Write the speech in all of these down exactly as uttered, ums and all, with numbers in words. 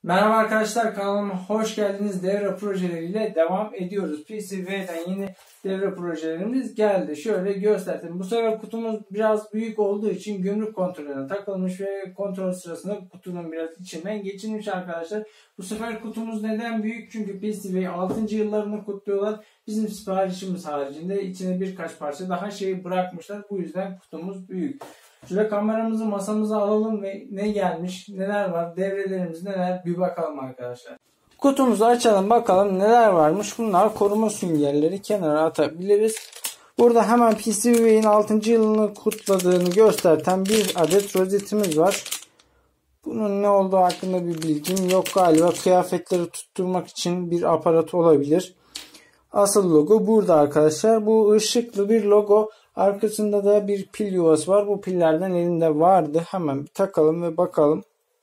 Merhaba arkadaşlar, kanalıma hoş geldiniz. Devre projeleriyle devam ediyoruz. P C B'den yeni devre projelerimiz geldi. Şöyle göstereyim. Bu sefer kutumuz biraz büyük olduğu için gümrük kontrolüne takılmış ve kontrol sırasında kutunun biraz içinden geçilmiş arkadaşlar. Bu sefer kutumuz neden büyük? Çünkü P C B'yi altıncı yıllarını kutluyorlar. Bizim siparişimiz haricinde içine birkaç parça daha şey bırakmışlar. Bu yüzden kutumuz büyük. Şöyle kameramızı masamıza alalım ve ne gelmiş, neler var, devrelerimiz neler bir bakalım arkadaşlar. Kutumuzu açalım bakalım neler varmış. Bunlar koruma süngerleri, kenara atabiliriz. Burada hemen P C B'nin altıncı yılını kutladığını gösteren bir adet rozetimiz var. Bunun ne olduğu hakkında bir bilgim yok galiba. Kıyafetleri tutturmak için bir aparat olabilir. Asıl logo burada arkadaşlar. Bu ışıklı bir logo. Arkasında da bir pil yuvası var. Bu pillerden elimde vardı. Hemen bir takalım ve bakalım.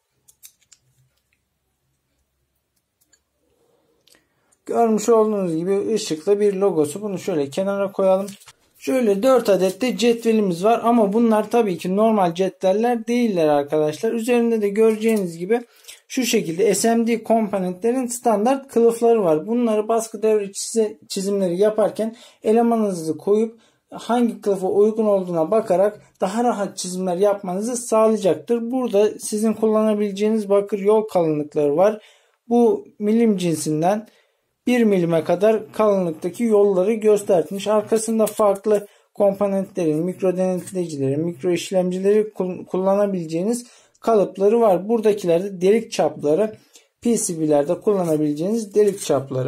Görmüş olduğunuz gibi ışıklı bir logosu. Bunu şöyle kenara koyalım. Şöyle dört adet de cetvelimiz var. Ama bunlar tabii ki normal cetveller değiller arkadaşlar. Üzerinde de göreceğiniz gibi şu şekilde S M D komponentlerin standart kılıfları var. Bunları baskı devre çizimleri yaparken elemanınızı koyup hangi kılıfa uygun olduğuna bakarak daha rahat çizimler yapmanızı sağlayacaktır. Burada sizin kullanabileceğiniz bakır yol kalınlıkları var. Bu milim cinsinden bir milime kadar kalınlıktaki yolları göstermiş. Arkasında farklı komponentlerin, mikro denetleyicileri, mikro işlemcileri kullanabileceğiniz kalıpları var. Buradakilerde delik çapları, P C B'lerde kullanabileceğiniz delik çapları.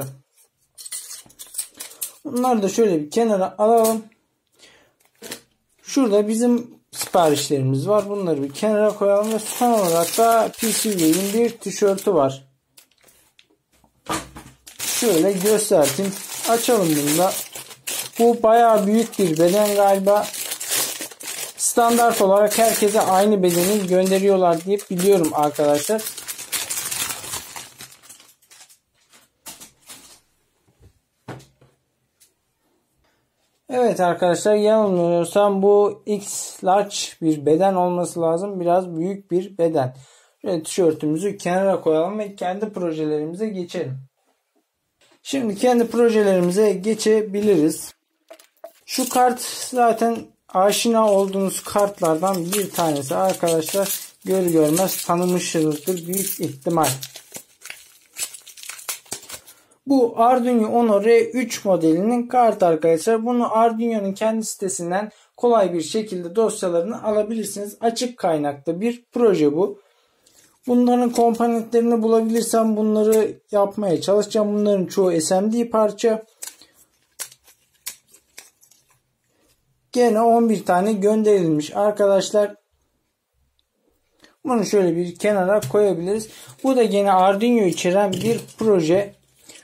Bunları da şöyle bir kenara alalım. Şurada bizim siparişlerimiz var. Bunları bir kenara koyalım ve son olarak da P C B'nin bir tişörtü var. Şöyle göstereyim. Açalım bunu da. Bu bayağı büyük bir beden galiba. Standart olarak herkese aynı bedeni gönderiyorlar diye biliyorum arkadaşlar. Evet arkadaşlar, yanılmıyorsam bu X large bir beden olması lazım. Biraz büyük bir beden. Şöyle tişörtümüzü kenara koyalım ve kendi projelerimize geçelim. Şimdi kendi projelerimize geçebiliriz. Şu kart zaten aşina olduğunuz kartlardan bir tanesi arkadaşlar. Gör görmez tanımışsınızdır büyük ihtimal. Bu Arduino Uno R üç modelinin kartı arkadaşlar. Bunu Arduino'nun kendi sitesinden kolay bir şekilde dosyalarını alabilirsiniz. Açık kaynaklı bir proje bu. Bunların komponentlerini bulabilirsem bunları yapmaya çalışacağım. Bunların çoğu S M D parça. Gene on bir tane gönderilmiş arkadaşlar. Bunu şöyle bir kenara koyabiliriz. Bu da gene Arduino içeren bir proje.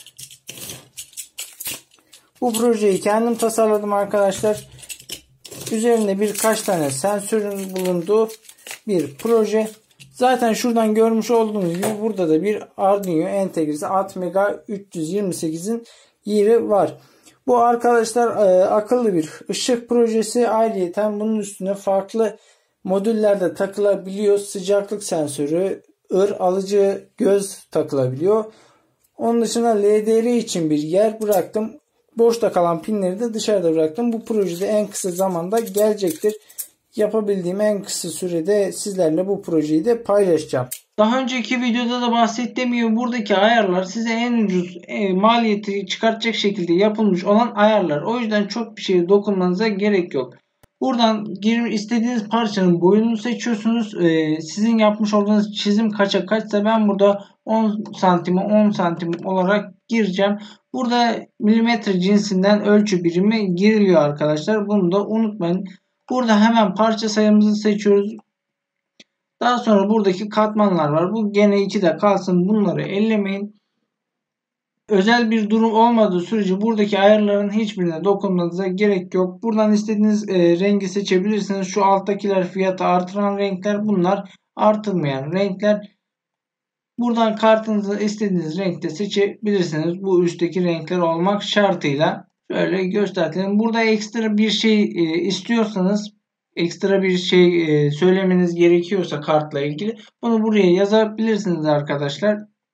Bu projeyi kendim tasarladım arkadaşlar. Üzerinde birkaç tane sensörün bulunduğu bir proje. Zaten şuradan görmüş olduğunuz gibi burada da bir Arduino entegresi Atmega üç yüz yirmi sekizin yeri var. Bu arkadaşlar e, akıllı bir ışık projesi. Ayrıca bunun üstüne farklı modüllerde takılabiliyor. Sıcaklık sensörü, ır alıcı göz takılabiliyor. Onun dışında L D R için bir yer bıraktım. Boşta kalan pinleri de dışarıda bıraktım. Bu projede en kısa zamanda gelecektir. Yapabildiğim en kısa sürede sizlerle bu projeyi de paylaşacağım. Daha önceki videoda da bahsettiğim gibi buradaki ayarlar size en ucuz e, maliyeti çıkartacak şekilde yapılmış olan ayarlar. O yüzden çok bir şeye dokunmanıza gerek yok. Buradan girip istediğiniz parçanın boyunu seçiyorsunuz. Ee, sizin yapmış olduğunuz çizim kaça kaçsa ben burada on santime on santim olarak gireceğim. Burada milimetre cinsinden ölçü birimi giriliyor arkadaşlar. Bunu da unutmayın. Burada hemen parça sayımızı seçiyoruz. Daha sonra buradaki katmanlar var. Bu gene ikide kalsın. Bunları ellemeyin. Özel bir durum olmadığı sürece buradaki ayarların hiçbirine dokunmanıza gerek yok. Buradan istediğiniz e, rengi seçebilirsiniz. Şu alttakiler fiyatı artıran renkler. Bunlar artırmayan renkler. Buradan kartınızı istediğiniz renkte seçebilirsiniz. Bu üstteki renkler olmak şartıyla. Şöyle göstereyim. Burada ekstra bir şey e, istiyorsanız, ekstra bir şey e, söylemeniz gerekiyorsa kartla ilgili bunu buraya yazabilirsiniz arkadaşlar.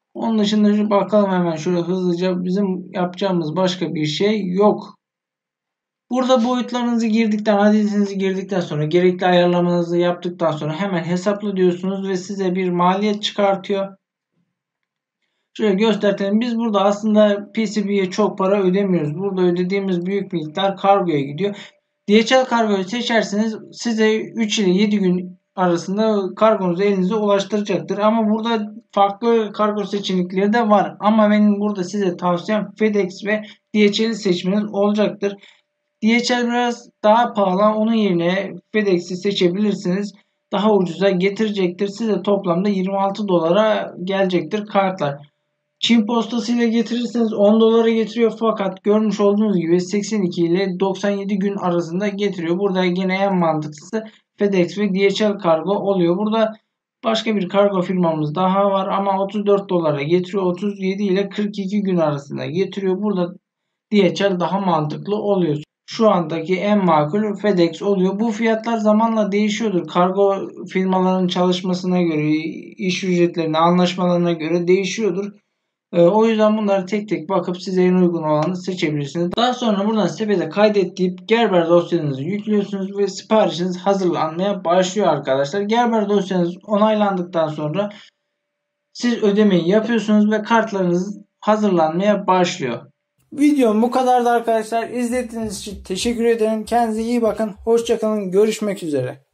Onun dışında şu bakalım hemen şöyle hızlıca, bizim yapacağımız başka bir şey yok. Burada boyutlarınızı girdikten, adresinizi girdikten sonra, gerekli ayarlamanızı yaptıktan sonra hemen hesapla diyorsunuz ve size bir maliyet çıkartıyor. Şöyle göstereyim. Biz burada aslında P C B'ye çok para ödemiyoruz. Burada ödediğimiz büyük miktar kargoya gidiyor. D H L kargoyu seçerseniz size üç ile yedi gün arasında kargonuzu elinize ulaştıracaktır. Ama burada farklı kargo seçenekleri de var. Ama benim burada size tavsiyem FedEx ve D H L'i seçmeniz olacaktır. D H L biraz daha pahalı. Onun yerine FedEx'i seçebilirsiniz. Daha ucuza getirecektir. Size toplamda yirmi altı dolara gelecektir kartlar. Çin postası ile getirirseniz on dolara getiriyor, fakat görmüş olduğunuz gibi seksen iki ile doksan yedi gün arasında getiriyor. Burada yine en mantıklısı FedEx ve D H L kargo oluyor. Burada başka bir kargo firmamız daha var ama otuz dört dolara getiriyor. otuz yedi ile kırk iki gün arasında getiriyor. Burada D H L daha mantıklı oluyor. Şu andaki en makul FedEx oluyor. Bu fiyatlar zamanla değişiyordur. Kargo firmalarının çalışmasına göre, iş ücretlerine, anlaşmalarına göre değişiyordur. Ee, o yüzden bunları tek tek bakıp size en uygun olanı seçebilirsiniz. Daha sonra buradan sepete kaydet deyip Gerber dosyanızı yüklüyorsunuz ve siparişiniz hazırlanmaya başlıyor arkadaşlar. Gerber dosyanız onaylandıktan sonra siz ödemeyi yapıyorsunuz ve kartlarınız hazırlanmaya başlıyor. Videom bu kadardı arkadaşlar. İzlediğiniz için teşekkür ederim. Kendinize iyi bakın. Hoşça kalın. Görüşmek üzere.